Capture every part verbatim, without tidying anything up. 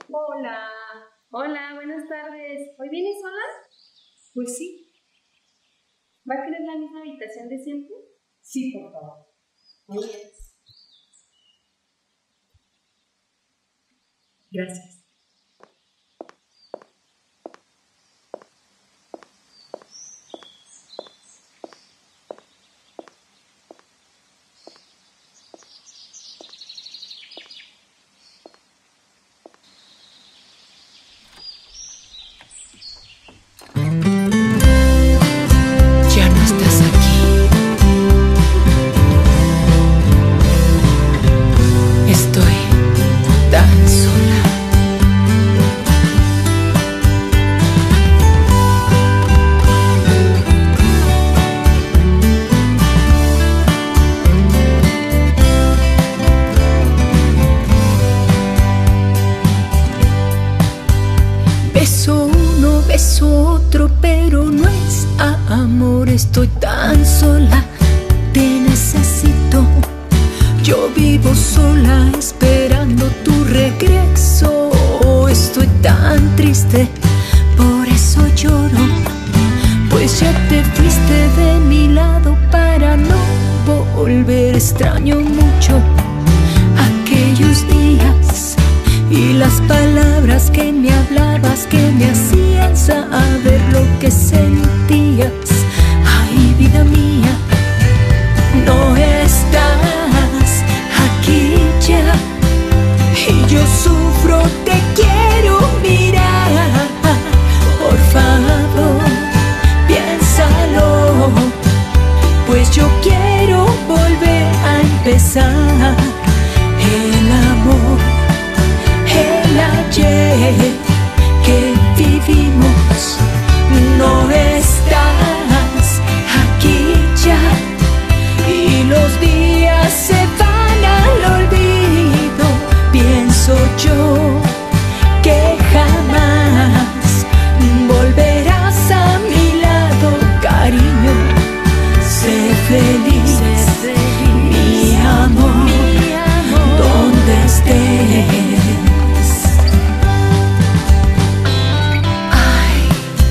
Hola, hola, buenas tardes. ¿Hoy vienes sola? Pues sí. ¿Va a querer la misma habitación de siempre? Sí, por favor. Muy bien. Gracias. Ya no estás aquí. Estoy tan sola. Beso uno, beso otro, pero no es amor. Estoy tan sola, te necesito. Yo vivo sola esperando tu regreso. Estoy tan triste, por eso lloro. Pues ya te fuiste de mi lado para no volver. Extraño mucho aquellos días y las palabras que me hablabas, que me hacían saber lo que sentías. Ay, vida mía, no estás aquí ya y yo sufro, te quiero mirar. Por favor, piénsalo, pues yo quiero volver a empezar. El amor, el ayer que vivimos, no estás aquí ya y los días se van al olvido. Pienso yo que jamás volverás a mi lado, cariño. Sé feliz, mi amor, donde estés. Ay.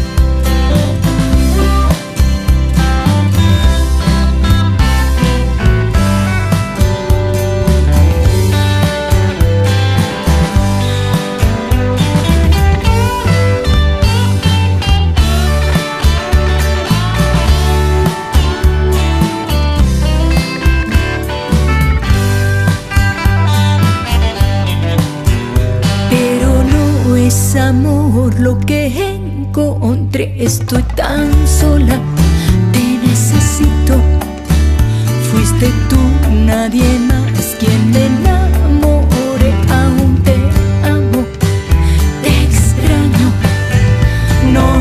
Pero no es amor lo que encontré. Estoy tan sola, te necesito. Fuiste tú, nadie más quien me enamore. Aún te amo, te extraño. No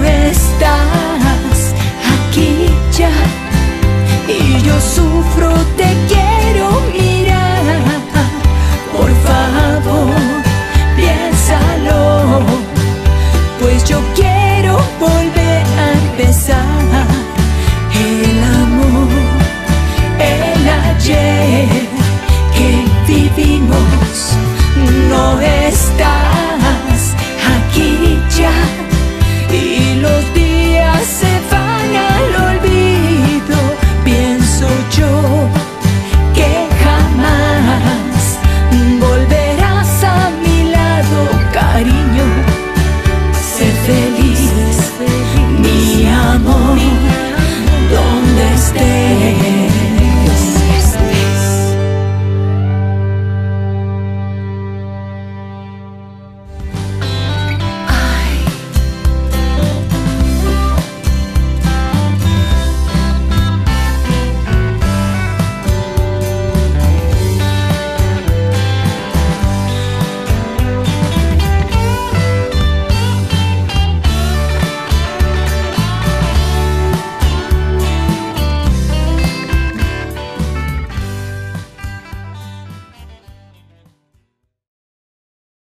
estás aquí ya y yo sufro, te quiero